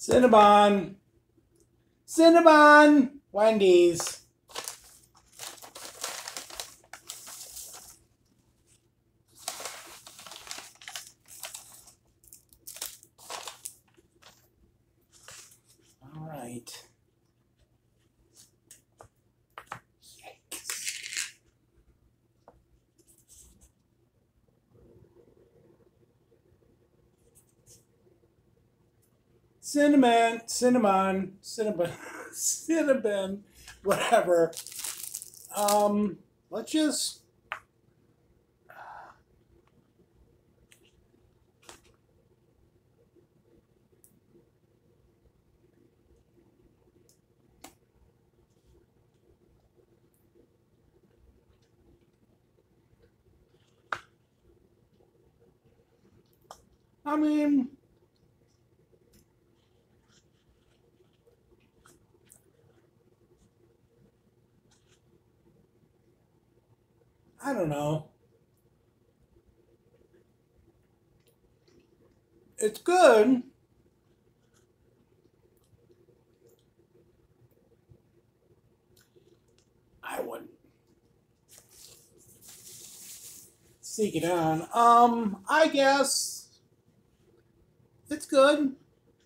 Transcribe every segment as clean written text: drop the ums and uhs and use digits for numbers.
Cinnabon. Cinnabon. Wendy's. All right. Yikes. Cinnabon, whatever. Let's just. I mean, I don't know. It's good. I wouldn't seek it on. I guess it's good.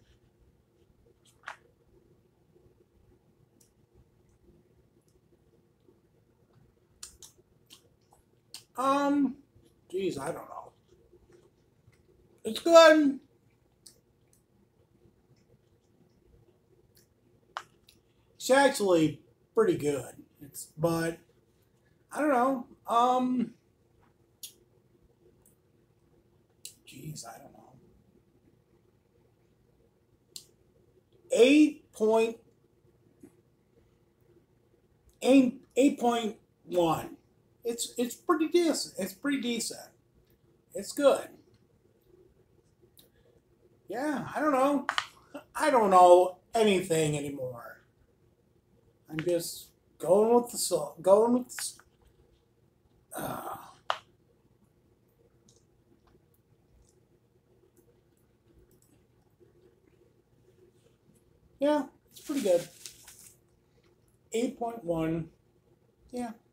Geez, I don't know. It's good. It's actually pretty good. But I don't know. Geez, I don't know. 8.1. It's pretty decent. It's pretty decent. It's good. Yeah, I don't know. I don't know anything anymore. I'm just going with the song. Going with yeah, it's pretty good. 8.1. Yeah.